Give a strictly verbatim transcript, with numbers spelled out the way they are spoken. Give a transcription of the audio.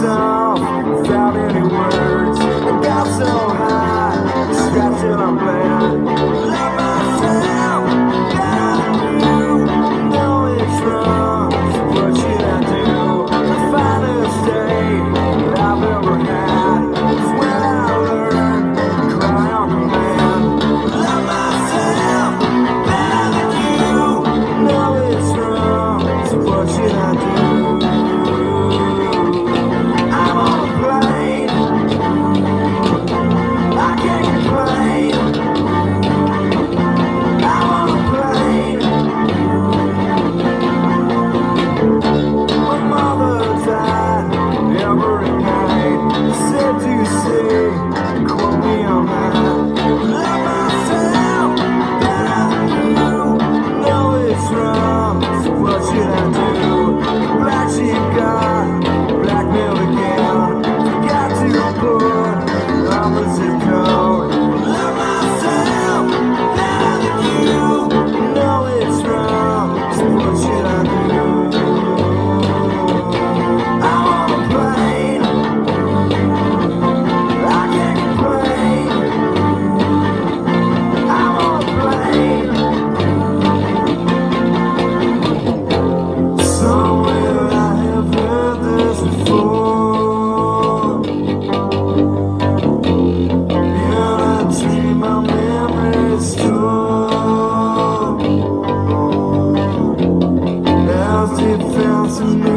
myself without any words. I got so high, scratching on bed. Love myself better than you. Know it's wrong, so what should I do? The finest day that I've ever had is when I learned to cry on command. Love myself better than you. Know it's wrong, so what should I do? Defense